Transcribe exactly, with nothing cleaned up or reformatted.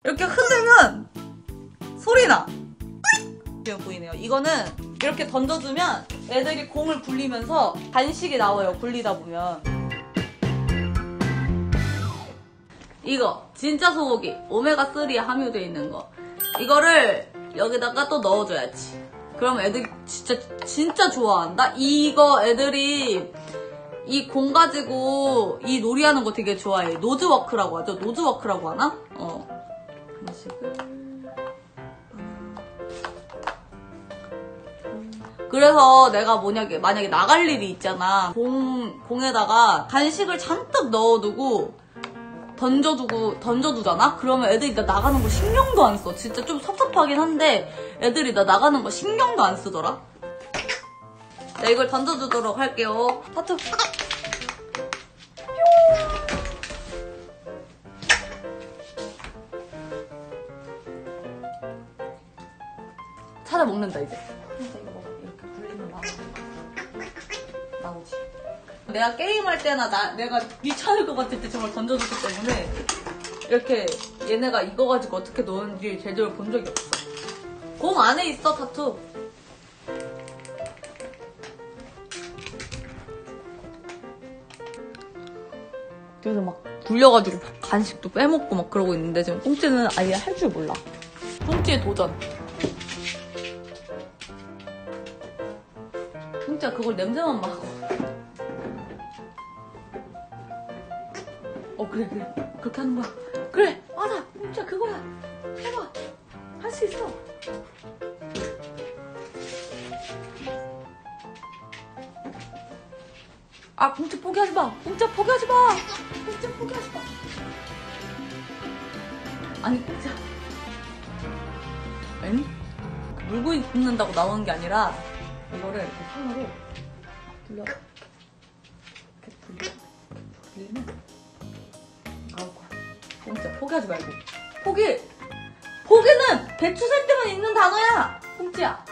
이렇게 흔들면 소리나. 보이네요. 이거는 이렇게 던져주면 애들이 공을 굴리면서 간식이 나와요. 굴리다 보면. 이거 진짜 소고기 오메가삼에 함유되어 있는 거. 이거를 여기다가 또 넣어줘야지. 그럼 애들이 진짜 진짜 좋아한다. 이거 애들이 이 공 가지고 이 놀이하는 거 되게 좋아해. 노즈워크라고 하죠. 노즈워크라고 하나? 어. 간식을. 그래서 내가 뭐냐게 만약에 나갈 일이 있잖아. 공 공에다가 간식을 잔뜩 넣어두고 던져두고 던져두잖아. 그러면 애들이 나 나가는 거 신경도 안 써. 진짜 좀 섭섭하긴 한데 애들이 나 나가는 거 신경도 안 쓰더라. 자, 이걸 던져주도록 할게요. 하트. 찾아 먹는다 이제. 이렇게 굴리면 나오지. 나오지. 내가 게임할 때나 나, 내가 귀찮을 것 같을 때 정말 던져줬기 때문에 이렇게 얘네가 이거 가지고 어떻게 노는지 제대로 본 적이 없어. 공 안에 있어 타투. 그래서 막 굴려가지고 간식도 빼먹고 막 그러고 있는데 지금 꽁찌는 아예 할 줄 몰라. 꽁찌의 도전. 꽁찌가 그걸 냄새만 맡고. 어 그래 그래 그렇게 하는 거야. 그래 맞아 꽁찌야 그거야. 해봐. 할 수 있어. 아 꽁찌 포기하지 마. 꽁찌 포기하지 마. 꽁찌 포기하지 마. 아니 꽁찌야. 응? 물고 굽는다고 나오는 게 아니라 이거를 이렇게 손으로 돌려. 이렇게 돌려. 돌리면 나올 거야. 꽁찌야 포기하지 말고. 포기! 포기는 배추 살 때만 있는 단어야! 꽁찌야.